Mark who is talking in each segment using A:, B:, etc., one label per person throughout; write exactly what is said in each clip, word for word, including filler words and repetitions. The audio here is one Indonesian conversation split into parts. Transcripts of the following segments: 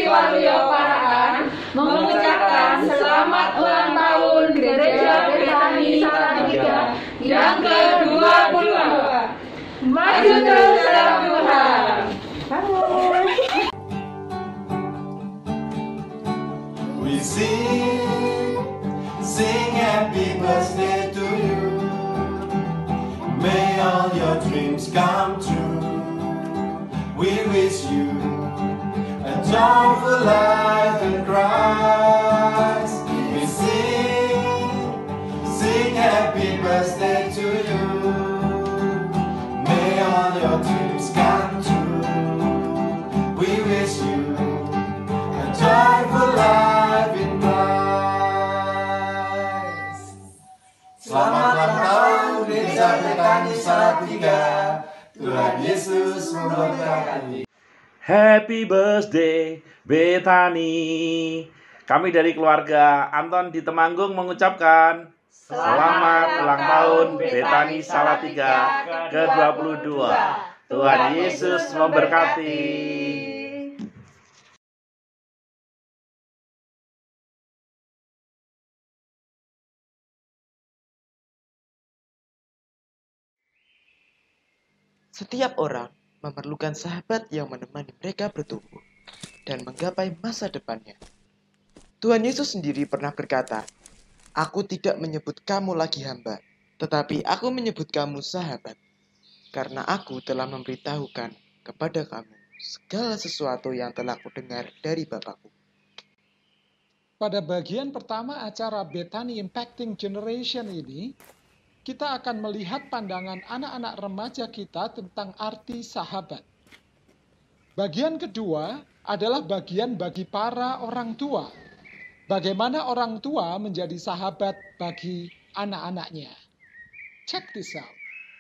A: Waluyo Parahan mengucapkan selamat ulang tahun Gereja Betani Salatiga yang ke dua puluh dua. Maju terus dalam Tuhan.
B: We sing, sing happy birthday to you. May all your dreams come true. We wish you a joyful life in Christ. We sing, sing happy birthday to you. May all your dreams come true. We wish you a joyful life in Christ. Selamat ulang tahun Gereja Betani Salatiga. Tuhan Yesus memberkati.
C: Happy birthday Betani. Kami dari keluarga Anton di Temanggung mengucapkan selamat ulang tahun Betani Salatiga ke dua puluh dua. Tuhan Yesus memberkati.
D: Setiap orang memerlukan sahabat yang menemani mereka bertumbuh dan menggapai masa depannya. Tuhan Yesus sendiri pernah berkata, "Aku tidak menyebut kamu lagi hamba, tetapi aku menyebut kamu sahabat, karena aku telah memberitahukan kepada kamu segala sesuatu yang telah kudengar dari Bapakku."
E: Pada bagian pertama acara Betani Impacting Generation ini, kita akan melihat pandangan anak-anak remaja kita tentang arti sahabat. Bagian kedua adalah bagian bagi para orang tua. Bagaimana orang tua menjadi sahabat bagi anak-anaknya. Check this out.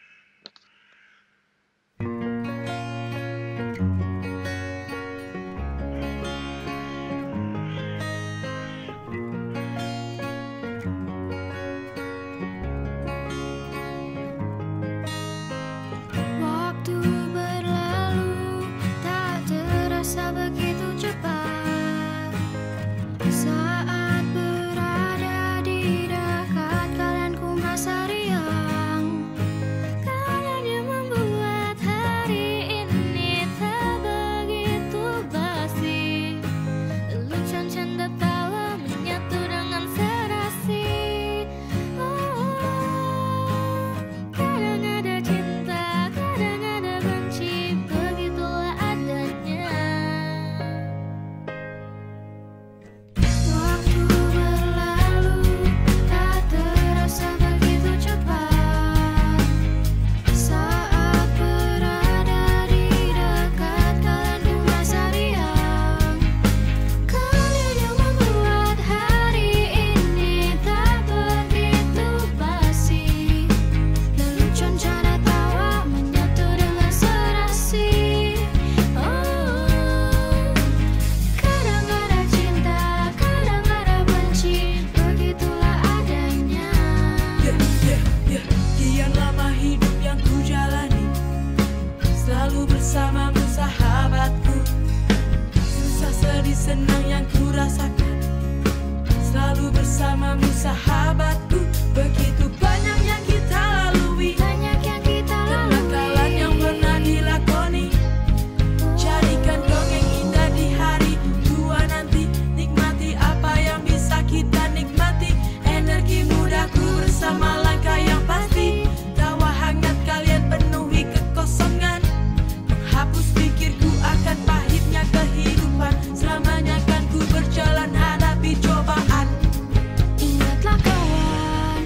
F: Senang yang ku rasakan selalu bersamamu sahabatku. Begitu banyak yang kita lalui, banyak yang kita lalui, kenakalan yang pernah dilakoni. Jadikan dongeng indah di hari tua nanti. Nikmati apa yang bisa kita nikmati. Energi mudaku bersama langkah yang pasti. Tawa hangat kalian penuhi kekosongan. Menghapus pikirku akan pahitnya kehidupan. Selamanya kan ku berjalan hadapi cobaan. Ingatlah kawan,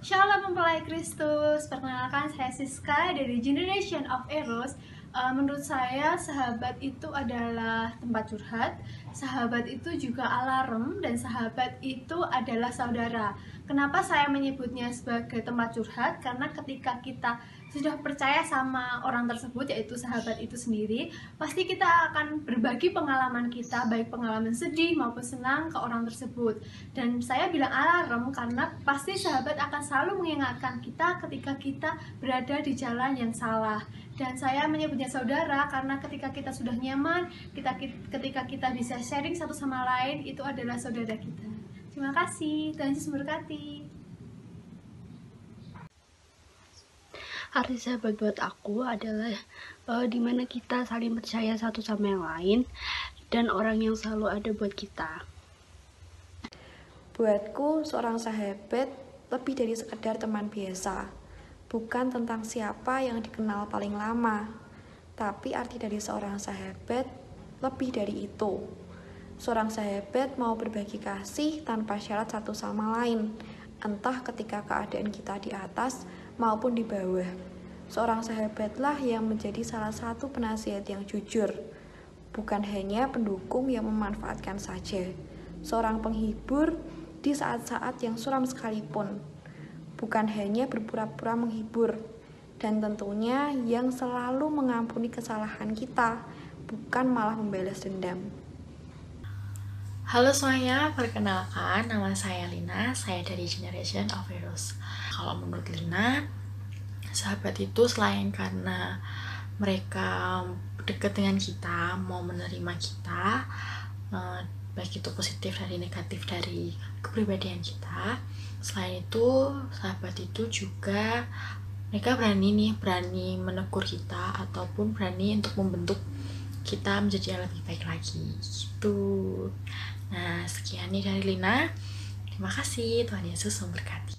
G: Shalom mempelai Kristus, perkenalkan saya Siska dari Generation of Eros. Uh, menurut saya sahabat itu adalah tempat curhat, sahabat itu juga alarm, dan sahabat itu adalah saudara. Kenapa saya menyebutnya sebagai tempat curhat? Karena ketika kita sudah percaya sama orang tersebut, yaitu sahabat itu sendiri, pasti kita akan berbagi pengalaman kita, baik pengalaman sedih maupun senang ke orang tersebut. Dan saya bilang alarm karena pasti sahabat akan selalu mengingatkan kita ketika kita berada di jalan yang salah. Dan saya menyebutnya saudara karena ketika kita sudah nyaman, kita, ketika kita bisa sharing satu sama lain, itu adalah saudara kita. Terima kasih, Tuhan Yesus memberkati.
H: Arti sahabat buat aku adalah uh, dimana kita saling percaya satu sama yang lain dan orang yang selalu ada buat kita.
I: Buatku, seorang sahabat lebih dari sekedar teman biasa. Bukan tentang siapa yang dikenal paling lama, tapi arti dari seorang sahabat lebih dari itu. Seorang sahabat mau berbagi kasih tanpa syarat satu sama lain, entah ketika keadaan kita di atas maupun di bawah. Seorang sahabatlah yang menjadi salah satu penasihat yang jujur, bukan hanya pendukung yang memanfaatkan saja. Seorang penghibur di saat-saat yang suram sekalipun, bukan hanya berpura-pura menghibur, dan tentunya yang selalu mengampuni kesalahan kita, bukan malah membalas dendam.
J: Halo semuanya, perkenalkan nama saya Lina, saya dari Generation of Eros. Kalau menurut Lina, sahabat itu selain karena mereka dekat dengan kita, mau menerima kita, baik itu positif dari negatif dari kepribadian kita. Selain itu, sahabat itu juga mereka berani nih, berani menegur kita ataupun berani untuk membentuk kita menjadi yang lebih baik lagi gitu. Nah, sekian nih dari Lina. Terima kasih, Tuhan Yesus memberkati.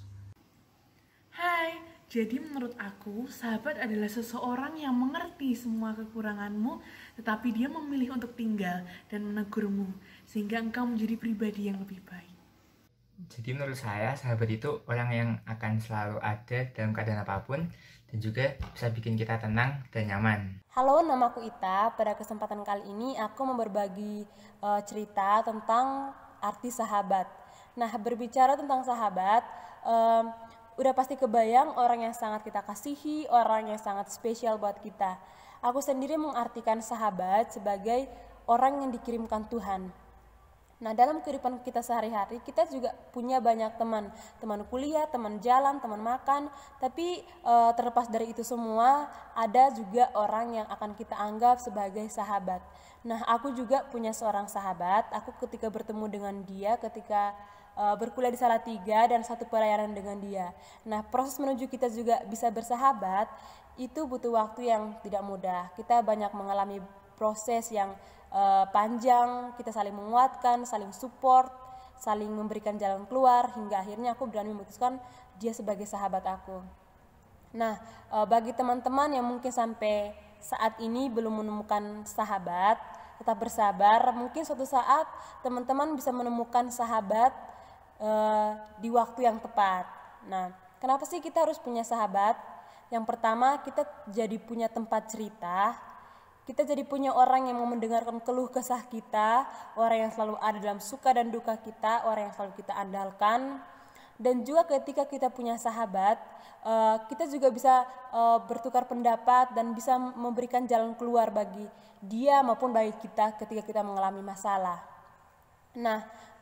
K: Hai, jadi menurut aku, sahabat adalah seseorang yang mengerti semua kekuranganmu, tetapi dia memilih untuk tinggal dan menegurmu, sehingga engkau menjadi pribadi yang lebih baik.
L: Jadi menurut saya, sahabat itu orang yang akan selalu ada dalam keadaan apapun dan juga bisa bikin kita tenang dan nyaman.
M: Halo, namaku Ita. Pada kesempatan kali ini aku mau berbagi uh, cerita tentang arti sahabat. Nah, berbicara tentang sahabat, um, udah pasti kebayang orang yang sangat kita kasihi, orang yang sangat spesial buat kita. Aku sendiri mengartikan sahabat sebagai orang yang dikirimkan Tuhan. Nah, dalam kehidupan kita sehari-hari, kita juga punya banyak teman, teman kuliah, teman jalan, teman makan, tapi e, terlepas dari itu semua, ada juga orang yang akan kita anggap sebagai sahabat. Nah, aku juga punya seorang sahabat, aku ketika bertemu dengan dia, ketika e, berkuliah di Salatiga dan satu pelayanan dengan dia. Nah, proses menuju kita juga bisa bersahabat, itu butuh waktu yang tidak mudah. Kita banyak mengalami proses yang Uh, panjang, kita saling menguatkan, saling support, saling memberikan jalan keluar, hingga akhirnya aku berani memutuskan dia sebagai sahabat aku. Nah, uh, bagi teman-teman yang mungkin sampai saat ini belum menemukan sahabat, tetap bersabar, mungkin suatu saat teman-teman bisa menemukan sahabat uh, di waktu yang tepat. Nah, kenapa sih kita harus punya sahabat? Yang pertama, kita jadi punya tempat cerita. Kita jadi punya orang yang mau mendengarkan keluh kesah kita, orang yang selalu ada dalam suka dan duka kita, orang yang selalu kita andalkan. Dan juga ketika kita punya sahabat, kita juga bisa bertukar pendapat dan bisa memberikan jalan keluar bagi dia maupun bagi kita ketika kita mengalami masalah. Nah,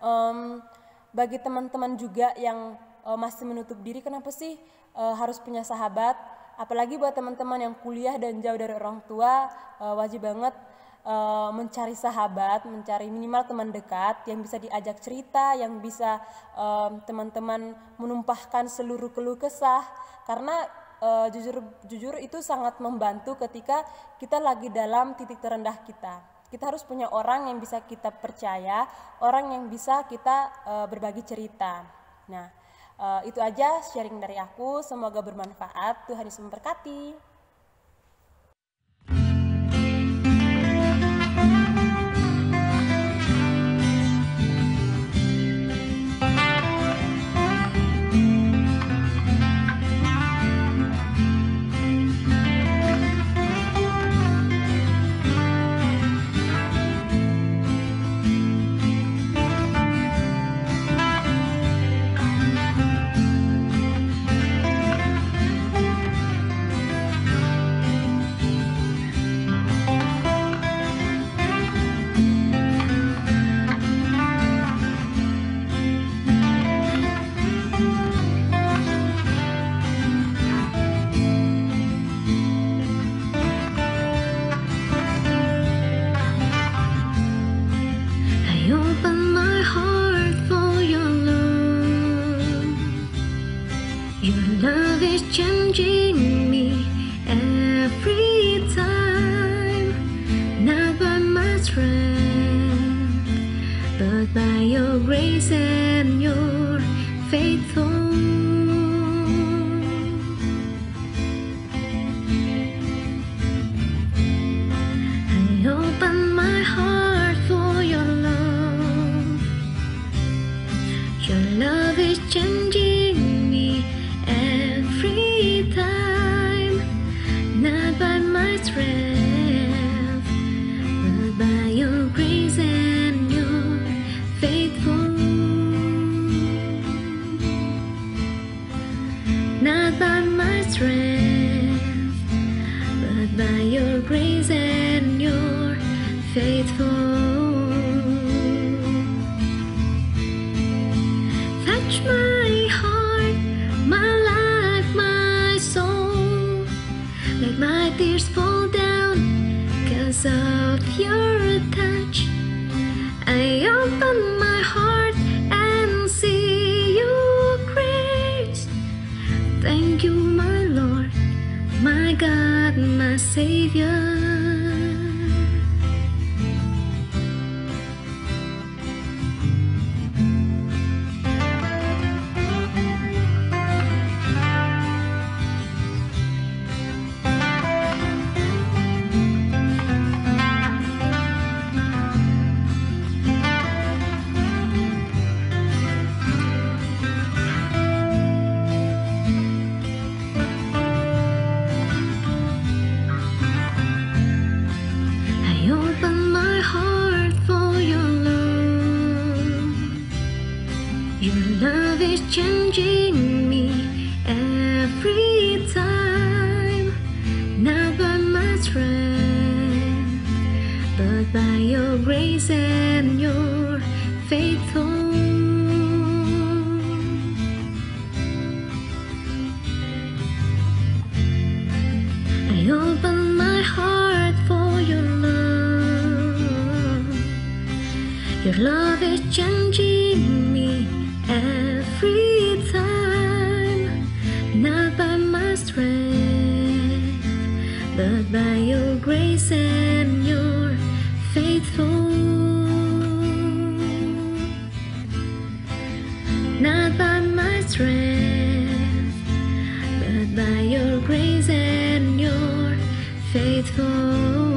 M: bagi teman-teman juga yang masih menutup diri, kenapa sih harus punya sahabat? Apalagi buat teman-teman yang kuliah dan jauh dari orang tua, wajib banget mencari sahabat, mencari minimal teman dekat yang bisa diajak cerita, yang bisa teman-teman menumpahkan seluruh keluh kesah. Karena jujur jujur itu sangat membantu ketika kita lagi dalam titik terendah kita. Kita harus punya orang yang bisa kita percaya, orang yang bisa kita berbagi cerita. Nah, Uh, itu aja sharing dari aku, semoga bermanfaat. Tuhan Yesus memberkati.
N: strength, but by your grace and your faithful. I open my heart for your love. Your love is changing me every time, not by my strength, but by your grace and your faithful. Not by my strength, but by your grace and your faithful. Touch my heart, my life, my soul. Let my tears fall down 'cause of your touch. I open my heart and see your grace. Thank you, my Lord, my God, my Savior. I open my heart for your love. Your love is changing me every time, not by my strength, but by your grace and your faithful. I open my heart for your love. Your love is changing me every time, not by my strength, but by your grace and your faithful. Not by my strength, but by your grace and your faithful.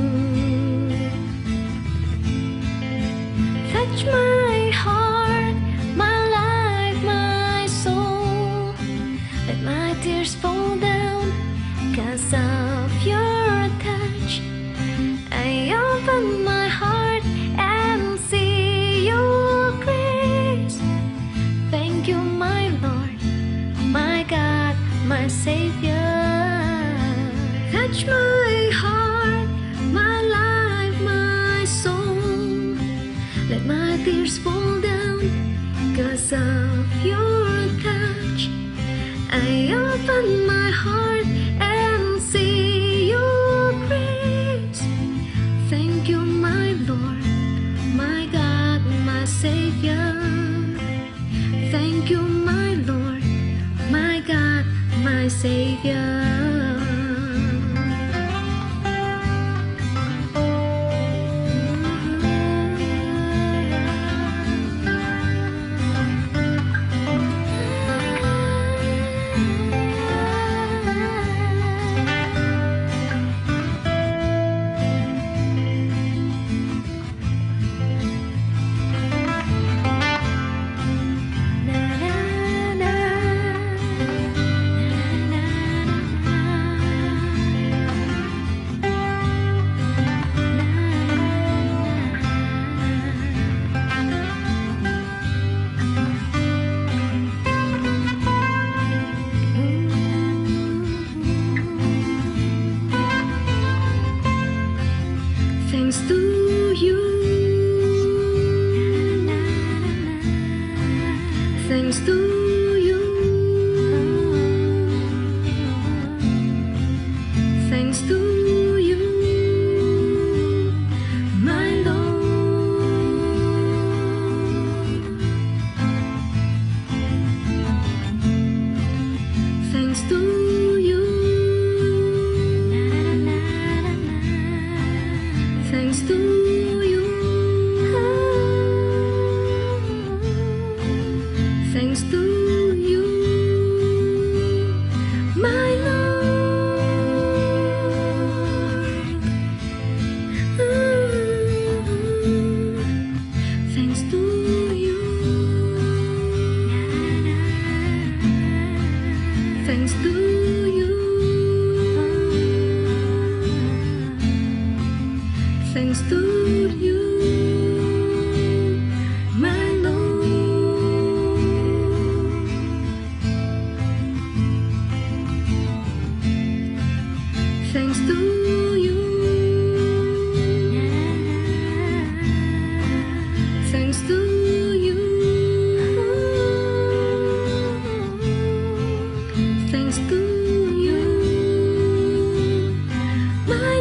N: Touch my heart, my life, my soul. Let my tears fall down 'cause of your touch. I open my heart and see your grace. Thank you, my Lord, my God, my Savior. Touch my heart, my life, my soul. Let my tears fall down 'cause of your touch. I open my heart and see your grace. Thank you, my Lord, my God, my Savior. Thank you, my Lord, my God, my Savior. Thanks to you, thanks to you, thanks to you, my Lord. Thanks to you. Thanks to you, my Lord. Thanks to you, thanks to you, thanks to you, my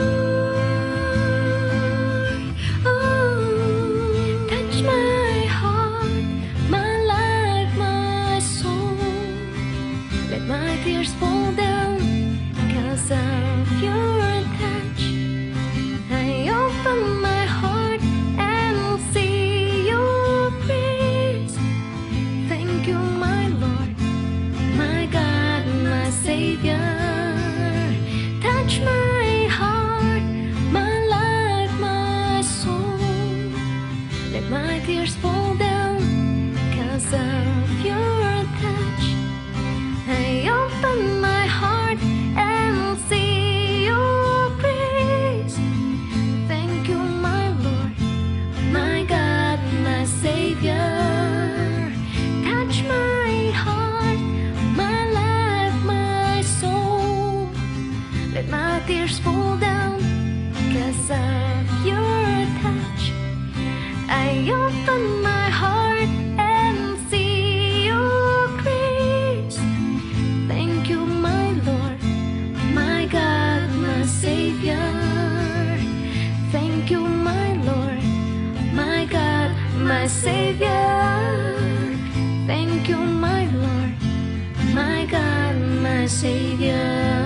N: Lord. Oh, touch my heart, my life, my soul. Let my tears fall down 'cause of your touch. I open my heart and see your praise. Thank you, my Lord, my God, my Savior. Touch my heart, my life, my soul. Let my tears fall down 'cause of your touch. I open my heart and see your praise. Thank you, my Lord, my God, my Savior. Touch my heart, my life, my soul. Let my tears fall down 'cause of your touch. I open my heart and see your grace. Thank you, my Lord, my God, my Savior. Thank you, my Lord, my God, my Savior. Thank you, my Lord, my God, my Savior.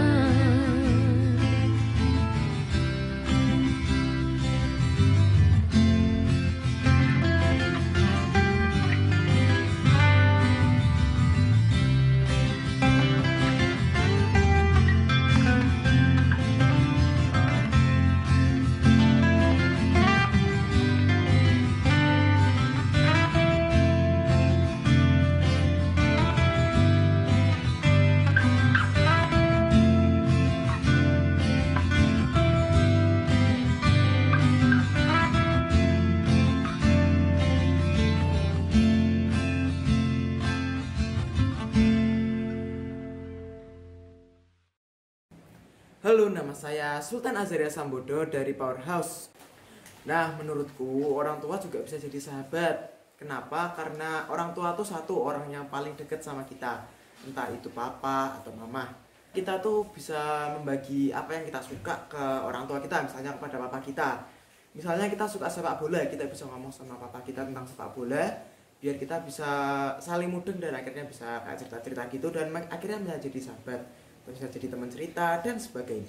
D: Halo, nama saya Sultan Azaria Sambodo dari Powerhouse. Nah, menurutku orang tua juga bisa jadi sahabat. Kenapa? Karena orang tua tuh satu orang yang paling dekat sama kita. Entah itu papa atau mama. Kita tuh bisa membagi apa yang kita suka ke orang tua kita, misalnya kepada papa kita. Misalnya kita suka sepak bola, kita bisa ngomong sama papa kita tentang sepak bola, biar kita bisa saling mudeng dan akhirnya bisa kayak cerita-cerita gitu, dan akhirnya menjadi sahabat. Bisa jadi teman cerita dan sebagainya.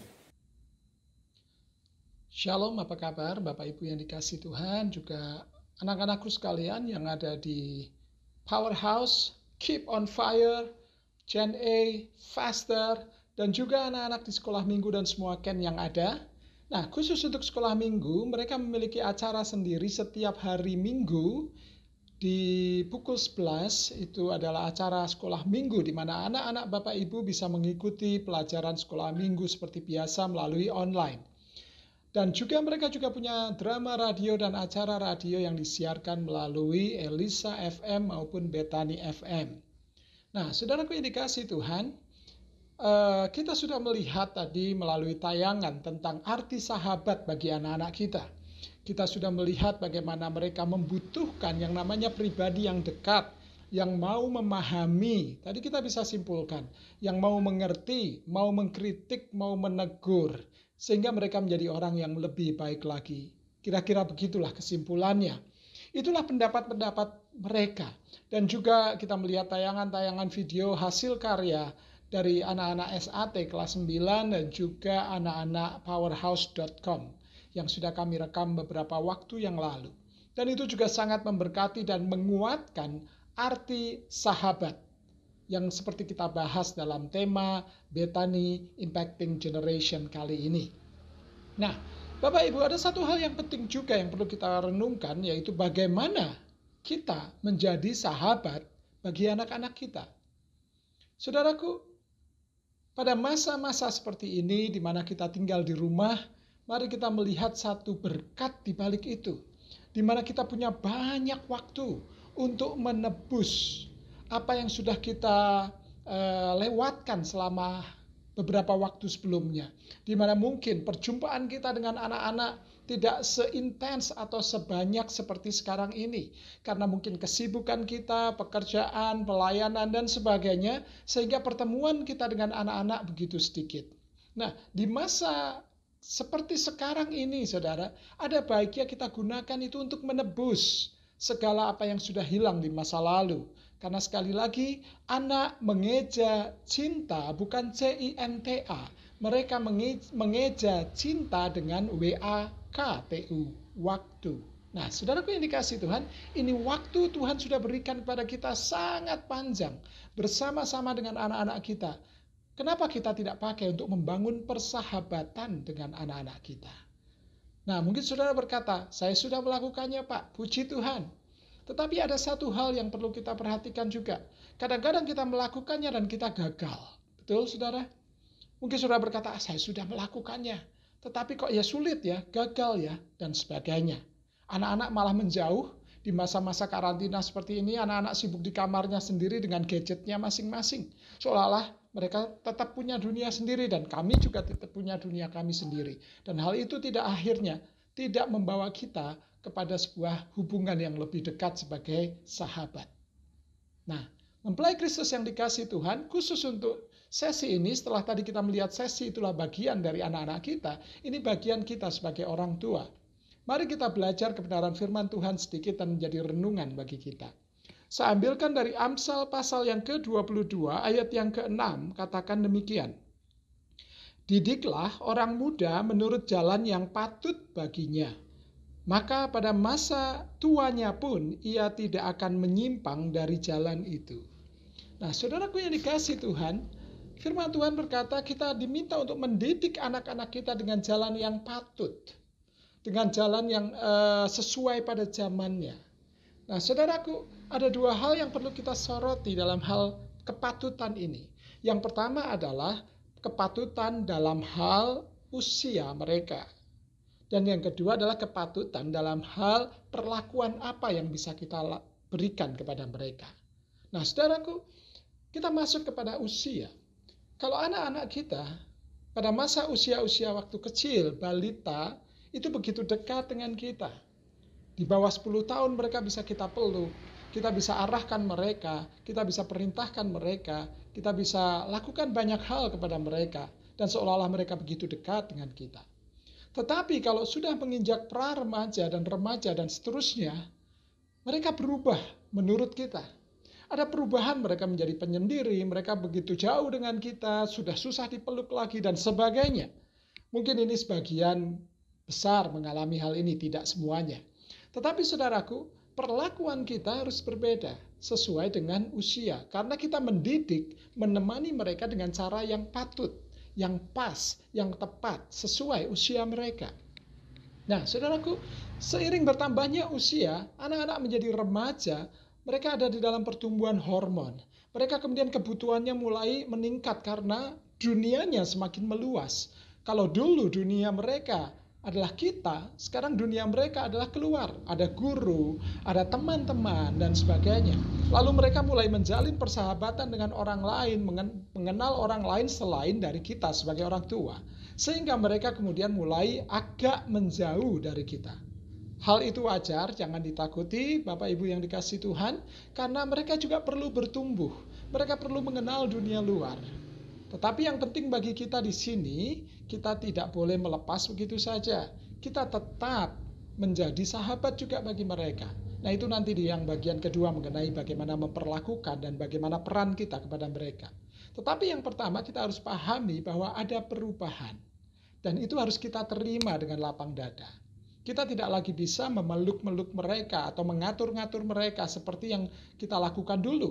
E: Shalom, apa kabar Bapak Ibu yang dikasih Tuhan, juga anak-anakku sekalian yang ada di Powerhouse, Keep on Fire, Gen A, Faster, dan juga anak-anak di sekolah minggu dan semua Ken yang ada. Nah, khusus untuk sekolah minggu, mereka memiliki acara sendiri setiap hari Minggu. Di pukul sebelas itu adalah acara sekolah minggu di mana anak-anak Bapak Ibu bisa mengikuti pelajaran sekolah minggu seperti biasa melalui online. Dan juga mereka juga punya drama radio dan acara radio yang disiarkan melalui Elisa F M maupun Bethany F M. Nah, saudaraku yang dikasih Tuhan, kita sudah melihat tadi melalui tayangan tentang arti sahabat bagi anak-anak kita. Kita sudah melihat bagaimana mereka membutuhkan yang namanya pribadi yang dekat, yang mau memahami. Tadi kita bisa simpulkan, yang mau mengerti, mau mengkritik, mau menegur, sehingga mereka menjadi orang yang lebih baik lagi. Kira-kira begitulah kesimpulannya. Itulah pendapat-pendapat mereka. Dan juga kita melihat tayangan-tayangan video hasil karya dari anak-anak S A T kelas sembilan dan juga anak-anak powerhouse dot com. Yang sudah kami rekam beberapa waktu yang lalu. Dan itu juga sangat memberkati dan menguatkan arti sahabat yang seperti kita bahas dalam tema Bethany Impacting Generation kali ini. Nah, Bapak Ibu, ada satu hal yang penting juga yang perlu kita renungkan, yaitu bagaimana kita menjadi sahabat bagi anak-anak kita. Saudaraku, pada masa-masa seperti ini di mana kita tinggal di rumah, mari kita melihat satu berkat di balik itu, di mana kita punya banyak waktu untuk menebus apa yang sudah kita uh, lewatkan selama beberapa waktu sebelumnya, di mana mungkin perjumpaan kita dengan anak-anak tidak seintens atau sebanyak seperti sekarang ini, karena mungkin kesibukan kita, pekerjaan, pelayanan, dan sebagainya, sehingga pertemuan kita dengan anak-anak begitu sedikit. Nah, di masa seperti sekarang ini, saudara, ada baiknya kita gunakan itu untuk menebus segala apa yang sudah hilang di masa lalu. Karena sekali lagi, anak mengeja cinta bukan C I N T A. Mereka mengeja cinta dengan W A K T U, waktu. Nah, saudaraku yang dikasihi Tuhan, ini waktu Tuhan sudah berikan kepada kita sangat panjang bersama-sama dengan anak-anak kita. Kenapa kita tidak pakai untuk membangun persahabatan dengan anak-anak kita? Nah, mungkin saudara berkata, saya sudah melakukannya, Pak. Puji Tuhan. Tetapi ada satu hal yang perlu kita perhatikan juga. Kadang-kadang kita melakukannya dan kita gagal. Betul, saudara? Mungkin saudara berkata, ah, saya sudah melakukannya. Tetapi kok ya sulit ya, gagal ya, dan sebagainya. Anak-anak malah menjauh di masa-masa karantina seperti ini. Anak-anak sibuk di kamarnya sendiri dengan gadgetnya masing-masing. Seolah-olah mereka tetap punya dunia sendiri dan kami juga tetap punya dunia kami sendiri. Dan hal itu tidak akhirnya tidak membawa kita kepada sebuah hubungan yang lebih dekat sebagai sahabat. Nah, mempelai Kristus yang dikasihi Tuhan, khusus untuk sesi ini, setelah tadi kita melihat sesi itulah bagian dari anak-anak kita, ini bagian kita sebagai orang tua. Mari kita belajar kebenaran firman Tuhan sedikit dan menjadi renungan bagi kita. Saya ambilkan dari Amsal pasal yang ke dua puluh dua ayat yang ke enam, katakan demikian. Didiklah orang muda menurut jalan yang patut baginya. Maka pada masa tuanya pun ia tidak akan menyimpang dari jalan itu. Nah, saudaraku yang dikasihi Tuhan, firman Tuhan berkata kita diminta untuk mendidik anak-anak kita dengan jalan yang patut. Dengan jalan yang uh, sesuai pada zamannya. Nah, saudaraku, ada dua hal yang perlu kita soroti dalam hal kepatutan ini. Yang pertama adalah kepatutan dalam hal usia mereka. Dan yang kedua adalah kepatutan dalam hal perlakuan apa yang bisa kita berikan kepada mereka. Nah, saudaraku, kita masuk kepada usia. Kalau anak-anak kita pada masa usia-usia waktu kecil, balita, itu begitu dekat dengan kita. Di bawah sepuluh tahun mereka bisa kita peluk, kita bisa arahkan mereka, kita bisa perintahkan mereka, kita bisa lakukan banyak hal kepada mereka, dan seolah-olah mereka begitu dekat dengan kita. Tetapi kalau sudah menginjak pra-remaja dan remaja dan seterusnya, mereka berubah menurut kita. Ada perubahan, mereka menjadi penyendiri, mereka begitu jauh dengan kita, sudah susah dipeluk lagi dan sebagainya. Mungkin ini sebagian besar mengalami hal ini, tidak semuanya. Tetapi saudaraku, perlakuan kita harus berbeda sesuai dengan usia. Karena kita mendidik, menemani mereka dengan cara yang patut, yang pas, yang tepat, sesuai usia mereka. Nah, saudaraku, seiring bertambahnya usia, anak-anak menjadi remaja, mereka ada di dalam pertumbuhan hormon. Mereka kemudian kebutuhannya mulai meningkat karena dunianya semakin meluas. Kalau dulu dunia mereka adalah kita, sekarang dunia mereka adalah keluar. Ada guru, ada teman-teman, dan sebagainya. Lalu mereka mulai menjalin persahabatan dengan orang lain, mengenal orang lain selain dari kita sebagai orang tua. Sehingga mereka kemudian mulai agak menjauh dari kita. Hal itu wajar, jangan ditakuti Bapak Ibu yang dikasihi Tuhan, karena mereka juga perlu bertumbuh. Mereka perlu mengenal dunia luar. Tetapi yang penting bagi kita di sini, kita tidak boleh melepas begitu saja. Kita tetap menjadi sahabat juga bagi mereka. Nah, itu nanti di yang bagian kedua mengenai bagaimana memperlakukan dan bagaimana peran kita kepada mereka. Tetapi yang pertama kita harus pahami bahwa ada perubahan. Dan itu harus kita terima dengan lapang dada. Kita tidak lagi bisa memeluk-meluk mereka atau mengatur-ngatur mereka seperti yang kita lakukan dulu.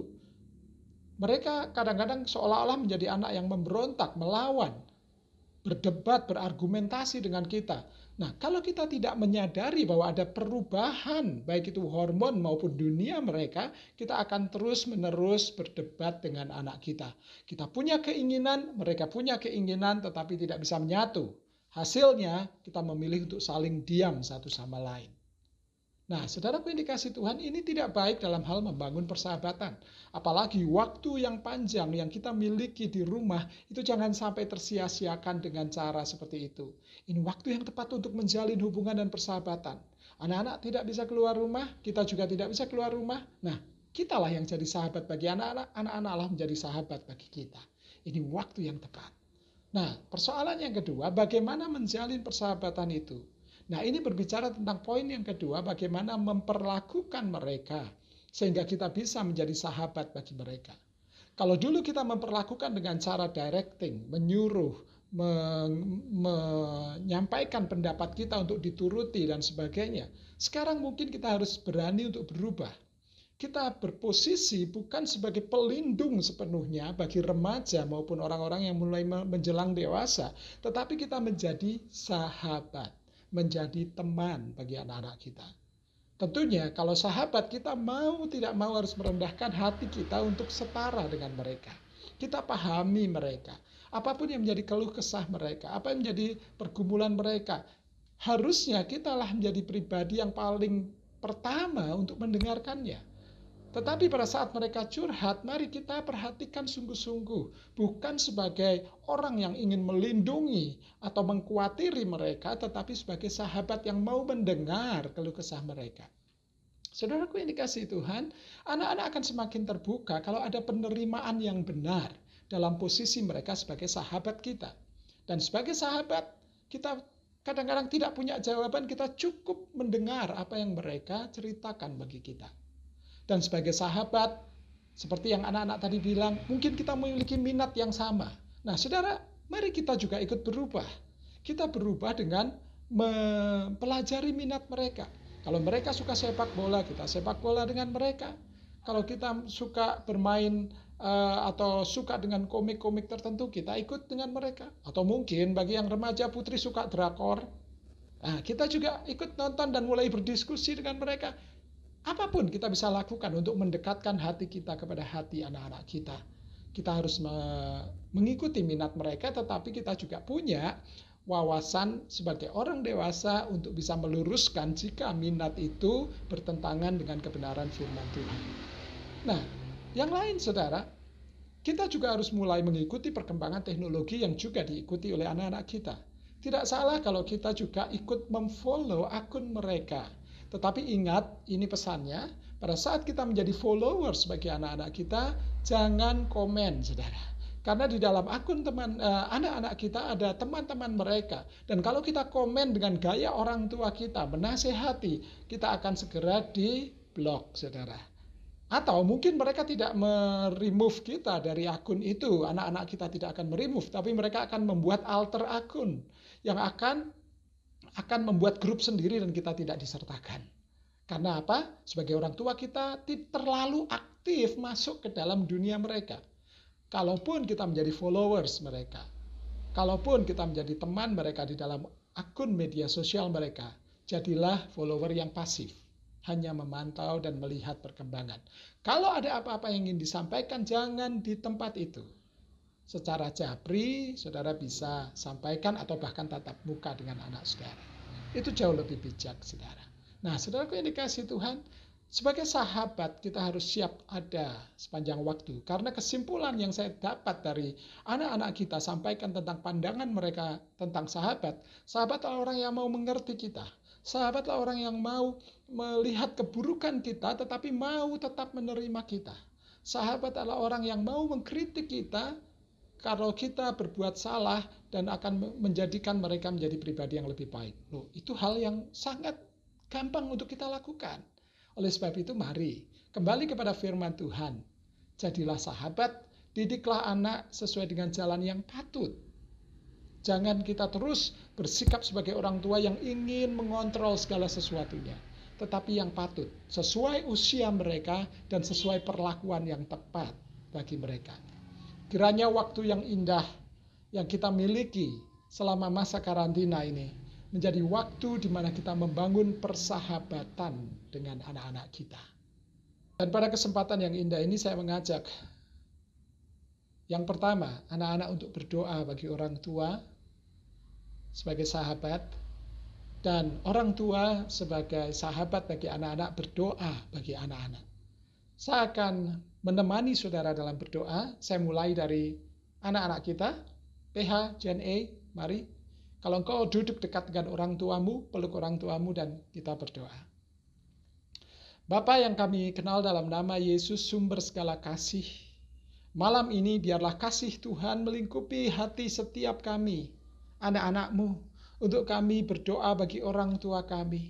E: Mereka kadang-kadang seolah-olah menjadi anak yang memberontak, melawan, berdebat, berargumentasi dengan kita. Nah, kalau kita tidak menyadari bahwa ada perubahan, baik itu hormon maupun dunia mereka, kita akan terus-menerus berdebat dengan anak kita. Kita punya keinginan, mereka punya keinginan, tetapi tidak bisa menyatu. Hasilnya kita memilih untuk saling diam satu sama lain. Nah, saudaraku yang dikasih Tuhan, ini tidak baik dalam hal membangun persahabatan. Apalagi waktu yang panjang yang kita miliki di rumah, itu jangan sampai tersia-siakan dengan cara seperti itu. Ini waktu yang tepat untuk menjalin hubungan dan persahabatan. Anak-anak tidak bisa keluar rumah, kita juga tidak bisa keluar rumah. Nah, kitalah yang jadi sahabat bagi anak-anak, anak-anaklah menjadi sahabat bagi kita. Ini waktu yang tepat. Nah, persoalan yang kedua, bagaimana menjalin persahabatan itu? Nah, ini berbicara tentang poin yang kedua, bagaimana memperlakukan mereka sehingga kita bisa menjadi sahabat bagi mereka. Kalau dulu kita memperlakukan dengan cara directing, menyuruh, men- menyampaikan pendapat kita untuk dituruti dan sebagainya, sekarang mungkin kita harus berani untuk berubah. Kita berposisi bukan sebagai pelindung sepenuhnya bagi remaja maupun orang-orang yang mulai menjelang dewasa, tetapi kita menjadi sahabat, menjadi teman bagi anak-anak kita. Tentunya kalau sahabat kita mau tidak mau harus merendahkan hati kita untuk setara dengan mereka. Kita pahami mereka. Apapun yang menjadi keluh kesah mereka, apa yang menjadi pergumulan mereka, harusnya kitalah menjadi pribadi yang paling pertama untuk mendengarkannya. Tetapi pada saat mereka curhat, mari kita perhatikan sungguh-sungguh. Bukan sebagai orang yang ingin melindungi atau mengkhuatiri mereka, tetapi sebagai sahabat yang mau mendengar keluh kesah mereka. Saudaraku yang dikasihi Tuhan, anak-anak akan semakin terbuka kalau ada penerimaan yang benar dalam posisi mereka sebagai sahabat kita. Dan sebagai sahabat, kita kadang-kadang tidak punya jawaban, kita cukup mendengar apa yang mereka ceritakan bagi kita. Dan sebagai sahabat, seperti yang anak-anak tadi bilang, mungkin kita memiliki minat yang sama. Nah, saudara, mari kita juga ikut berubah. Kita berubah dengan mempelajari minat mereka. Kalau mereka suka sepak bola, kita sepak bola dengan mereka. Kalau kita suka bermain uh, atau suka dengan komik-komik tertentu, kita ikut dengan mereka. Atau mungkin bagi yang remaja putri suka drakor, nah, kita juga ikut nonton dan mulai berdiskusi dengan mereka. Apapun kita bisa lakukan untuk mendekatkan hati kita kepada hati anak-anak kita. Kita harus me- mengikuti minat mereka, tetapi kita juga punya wawasan sebagai orang dewasa untuk bisa meluruskan jika minat itu bertentangan dengan kebenaran firman Tuhan. Nah, yang lain saudara, kita juga harus mulai mengikuti perkembangan teknologi yang juga diikuti oleh anak-anak kita. Tidak salah kalau kita juga ikut memfollow akun mereka. Tetapi ingat, ini pesannya, pada saat kita menjadi followers bagi anak-anak kita, jangan komen, saudara. Karena di dalam akun teman eh, anak-anak kita ada teman-teman mereka. Dan kalau kita komen dengan gaya orang tua kita, menasehati, kita akan segera di-blok, saudara. Atau mungkin mereka tidak meremove kita dari akun itu. Anak-anak kita tidak akan meremove, tapi mereka akan membuat alter akun yang akan akan membuat grup sendiri dan kita tidak disertakan. Karena apa? Sebagai orang tua kita terlalu aktif masuk ke dalam dunia mereka. Kalaupun kita menjadi followers mereka, kalaupun kita menjadi teman mereka di dalam akun media sosial mereka, jadilah follower yang pasif, hanya memantau dan melihat perkembangan. Kalau ada apa-apa yang ingin disampaikan, jangan di tempat itu. Secara japri, saudara bisa sampaikan atau bahkan tatap muka dengan anak saudara. Itu jauh lebih bijak, saudara. Nah, saudaraku yang dikasihi Tuhan, sebagai sahabat kita harus siap ada sepanjang waktu. Karena kesimpulan yang saya dapat dari anak-anak kita sampaikan tentang pandangan mereka tentang sahabat, sahabat adalah orang yang mau mengerti kita. Sahabat adalah orang yang mau melihat keburukan kita, tetapi mau tetap menerima kita. Sahabat adalah orang yang mau mengkritik kita, kalau kita berbuat salah dan akan menjadikan mereka menjadi pribadi yang lebih baik. Loh, itu hal yang sangat gampang untuk kita lakukan. Oleh sebab itu mari kembali kepada firman Tuhan. Jadilah sahabat, didiklah anak sesuai dengan jalan yang patut. Jangan kita terus bersikap sebagai orang tua yang ingin mengontrol segala sesuatunya. Tetapi yang patut, sesuai usia mereka dan sesuai perlakuan yang tepat bagi mereka. Kiranya waktu yang indah yang kita miliki selama masa karantina ini menjadi waktu di mana kita membangun persahabatan dengan anak-anak kita. Dan pada kesempatan yang indah ini saya mengajak yang pertama, anak-anak untuk berdoa bagi orang tua sebagai sahabat, dan orang tua sebagai sahabat bagi anak-anak, berdoa bagi anak-anak. Saya akan menemani saudara dalam berdoa. Saya mulai dari anak-anak kita. P H, Jen E, mari. Kalau engkau duduk dekat dengan orang tuamu, peluk orang tuamu dan kita berdoa. Bapa yang kami kenal dalam nama Yesus, sumber segala kasih. Malam ini biarlah kasih Tuhan melingkupi hati setiap kami, anak-anak-Mu, untuk kami berdoa bagi orang tua kami.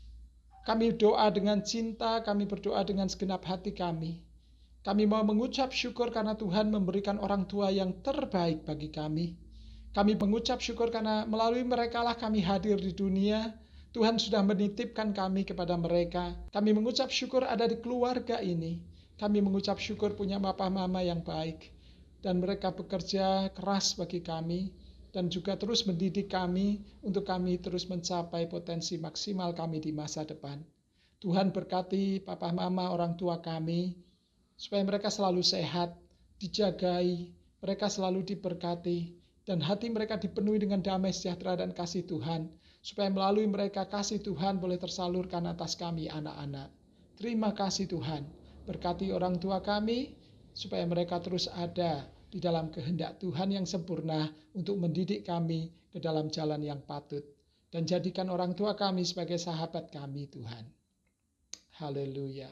E: Kami doa dengan cinta, kami berdoa dengan segenap hati kami. Kami mau mengucap syukur karena Tuhan memberikan orang tua yang terbaik bagi kami. Kami mengucap syukur karena melalui mereka lah kami hadir di dunia. Tuhan sudah menitipkan kami kepada mereka. Kami mengucap syukur ada di keluarga ini. Kami mengucap syukur punya papa mama yang baik. Dan mereka bekerja keras bagi kami. Dan juga terus mendidik kami untuk kami terus mencapai potensi maksimal kami di masa depan. Tuhan berkati papa mama orang tua kami, supaya mereka selalu sehat, dijagai, mereka selalu diberkati, dan hati mereka dipenuhi dengan damai sejahtera dan kasih Tuhan, supaya melalui mereka kasih Tuhan boleh tersalurkan atas kami anak-anak. Terima kasih Tuhan, berkati orang tua kami, supaya mereka terus ada di dalam kehendak Tuhan yang sempurna untuk mendidik kami ke dalam jalan yang patut. Dan jadikan orang tua kami sebagai sahabat kami Tuhan. Haleluya.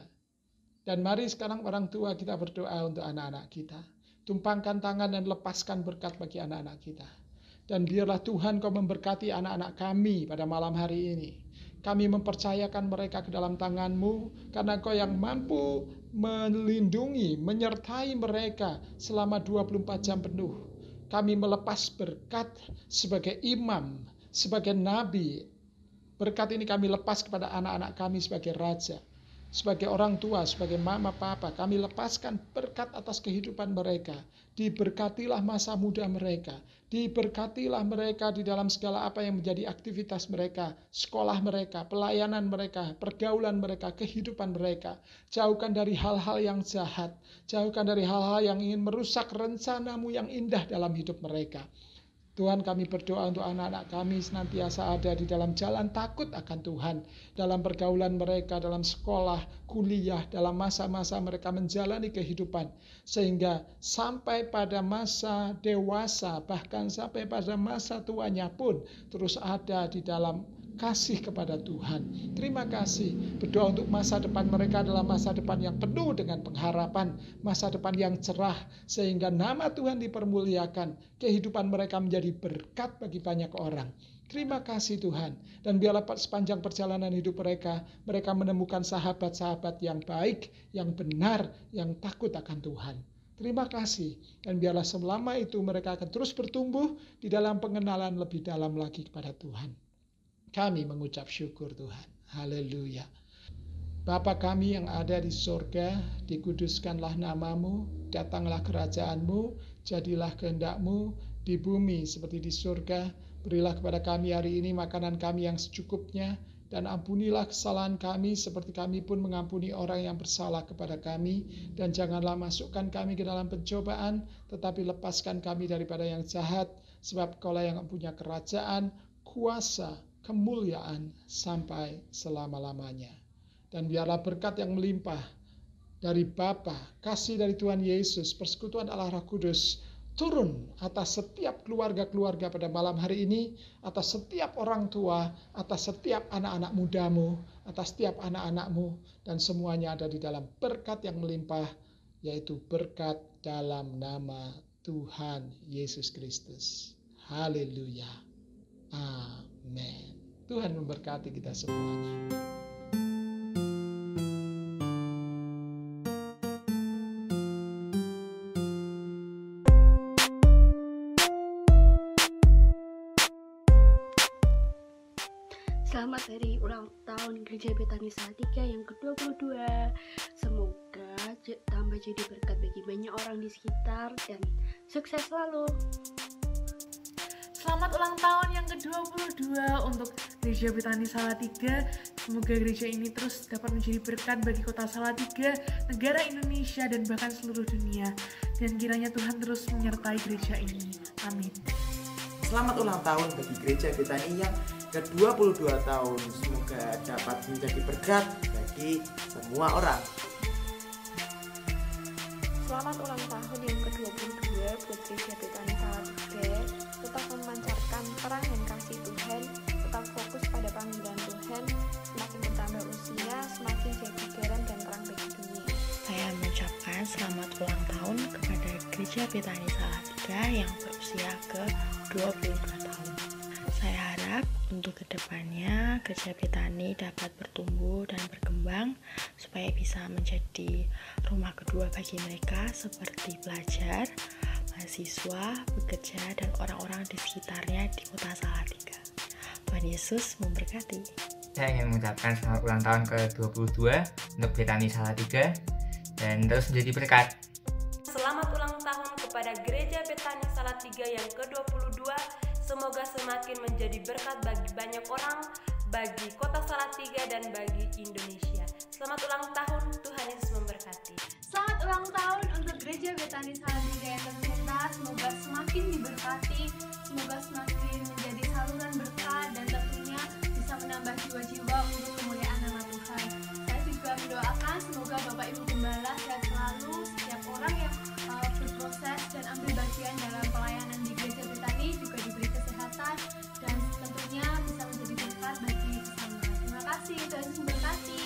E: Dan mari sekarang orang tua kita berdoa untuk anak-anak kita. Tumpangkan tangan dan lepaskan berkat bagi anak-anak kita. Dan biarlah Tuhan Kau memberkati anak-anak kami pada malam hari ini. Kami mempercayakan mereka ke dalam tangan-Mu, karena Kau yang mampu melindungi, menyertai mereka selama dua puluh empat jam penuh. Kami melepas berkat sebagai imam, sebagai nabi. Berkat ini kami lepas kepada anak-anak kami sebagai raja, sebagai orang tua, sebagai mama, papa. Kami lepaskan berkat atas kehidupan mereka. Diberkatilah masa muda mereka. Diberkatilah mereka di dalam segala apa yang menjadi aktivitas mereka, sekolah mereka, pelayanan mereka, pergaulan mereka, kehidupan mereka. Jauhkan dari hal-hal yang jahat. Jauhkan dari hal-hal yang ingin merusak rencana-Mu yang indah dalam hidup mereka. Tuhan, kami berdoa untuk anak-anak kami senantiasa ada di dalam jalan takut akan Tuhan. Dalam pergaulan mereka, dalam sekolah, kuliah, dalam masa-masa mereka menjalani kehidupan. Sehingga sampai pada masa dewasa, bahkan sampai pada masa tuanya pun terus ada di dalam kasih kepada Tuhan. Terima kasih. Berdoa untuk masa depan mereka adalah masa depan yang penuh dengan pengharapan, masa depan yang cerah, sehingga nama Tuhan dipermuliakan, kehidupan mereka menjadi berkat bagi banyak orang. Terima kasih Tuhan. Dan biarlah sepanjang perjalanan hidup mereka, mereka menemukan sahabat-sahabat yang baik, yang benar, yang takut akan Tuhan. Terima kasih. Dan biarlah selama itu mereka akan terus bertumbuh di dalam pengenalan lebih dalam lagi kepada Tuhan. Kami mengucap syukur Tuhan. Haleluya. Bapa kami yang ada di sorga, dikuduskanlah namamu, datanglah kerajaanmu, jadilah kehendak-Mu di bumi seperti di surga. Berilah kepada kami hari ini makanan kami yang secukupnya, dan ampunilah kesalahan kami seperti kami pun mengampuni orang yang bersalah kepada kami. Dan janganlah masukkan kami ke dalam pencobaan, tetapi lepaskan kami daripada yang jahat, sebab Kaulah yang punya kerajaan, kuasa, kemuliaan sampai selama-lamanya. Dan biarlah berkat yang melimpah dari Bapa, kasih dari Tuhan Yesus, persekutuan Allah Roh Kudus turun atas setiap keluarga-keluarga pada malam hari ini, atas setiap orang tua, atas setiap anak-anak mudamu, atas setiap anak-anakmu, dan semuanya ada di dalam berkat yang melimpah, yaitu berkat dalam nama Tuhan Yesus Kristus. Haleluya. Amin. Tuhan memberkati kita semuanya.
H: Selamat hari ulang tahun Gereja Betani Salatiga yang ke dua puluh dua. Semoga tambah jadi berkat bagi banyak orang di sekitar dan sukses selalu.
K: Selamat ulang tahun yang ke dua puluh dua untuk Gereja Betani Salatiga. Semoga gereja ini terus dapat menjadi berkat bagi kota Salatiga, negara Indonesia, dan bahkan seluruh dunia. Dan kiranya Tuhan terus menyertai gereja ini. Amin.
D: selamat ulang tahun bagi Gereja Betani yang ke dua puluh dua tahun. Semoga dapat menjadi berkat bagi semua orang.
I: Selamat ulang tahun yang ke dua puluh dua buat Gereja Betani Salatiga. Tetap memancarkan terang dan kasih Tuhan, tetap fokus pada panggilan Tuhan. Semakin bertambah usia, semakin jadi garam dan terang bagi dunia.
J: Saya mengucapkan selamat ulang tahun kepada Gereja Betani Salatiga yang berusia ke dua puluh dua tahun. Saya harap untuk kedepannya Gereja Betani dapat bertumbuh dan berkembang supaya bisa menjadi rumah kedua bagi mereka seperti pelajar, mahasiswa, pekerja, dan orang-orang di sekitarnya di kota Salatiga. Tuhan Yesus memberkati.
L: Saya ingin mengucapkan selamat ulang tahun ke dua puluh dua untuk Betani Salatiga dan terus menjadi berkat.
M: Selamat ulang tahun kepada Gereja Betani Salatiga yang ke dua puluh dua. Semoga semakin menjadi berkat bagi banyak orang, bagi kota Salatiga dan bagi Indonesia. Selamat ulang tahun, Tuhan Yesus memberkati.
G: Selamat ulang tahun untuk Gereja Betani Salatiga yang tercinta. Semoga semakin diberkati, semoga semakin menjadi saluran berkat dan tentunya bisa menambah jiwa-jiwa untuk kemuliaan nama Tuhan. Saya juga mendoakan semoga Bapak Ibu Gembala sehat selalu, setiap orang yang uh, berproses dan ambil bagian dalam pelayanan di Gereja Betani juga diberi kesehatan dan tentunya bisa menjadi berkat bagi sesama. Terima kasih, Tuhan Yesus memberkati.